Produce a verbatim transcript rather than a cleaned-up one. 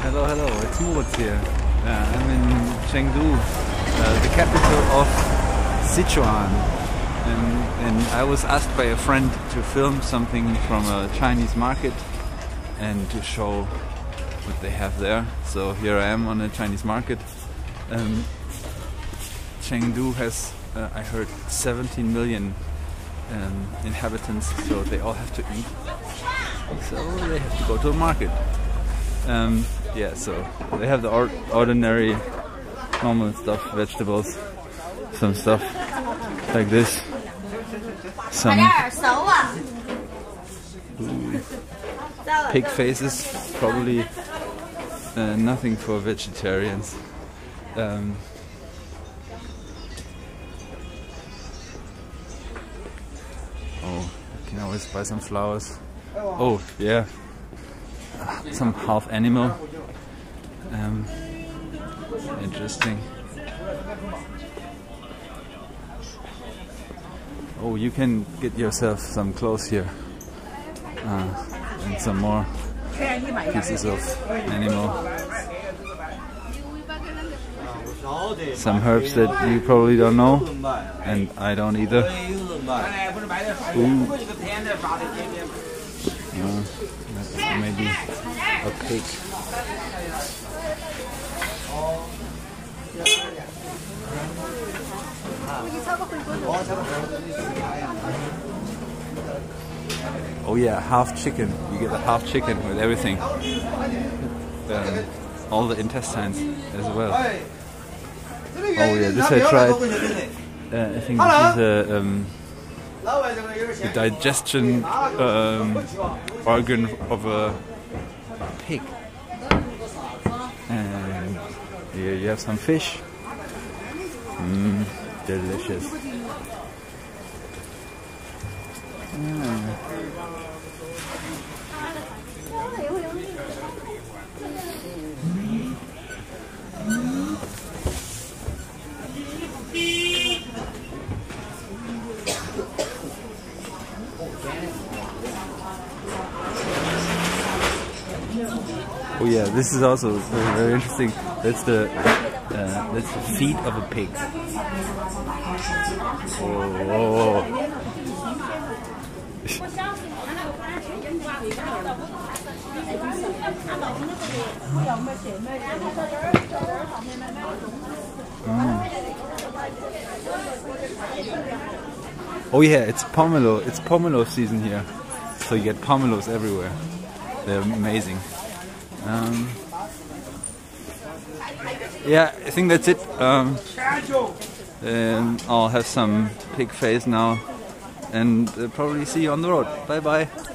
Hello, hello, it's Moritz here. Uh, I'm in Chengdu, uh, the capital of Sichuan. And, and I was asked by a friend to film something from a Chinese market and to show what they have there. So here I am on a Chinese market. Um, Chengdu has, uh, I heard, seventeen million um, inhabitants, so they all have to eat. So they have to go to a market. Um, yeah, so they have the or ordinary, normal stuff, vegetables, some stuff like this, some ooh, pig faces, probably uh, nothing for vegetarians. Um, oh, you can always buy some flowers. Oh, yeah. Some half animal. Um, interesting. Oh, you can get yourself some clothes here. Uh, and some more pieces of animal. Some herbs that you probably don't know, and I don't either. Ooh. Uh, maybe a pig. Oh yeah, half chicken. You get a half chicken with everything. Um, all the intestines as well. Oh yeah, this I tried. Uh, I think this is a um, the digestion um, organ of a pig. And here you have some fish. Mmm, delicious. Mm. Oh yeah, this is also very, very interesting. That's the uh, that's the feet of a pig. Oh. Mm. Oh yeah, it's pomelo. It's pomelo season here, so you get pomelos everywhere. They're amazing. Um, yeah, I think that's it. Um, um, I'll have some pig face now, and uh, probably see you on the road. Bye bye.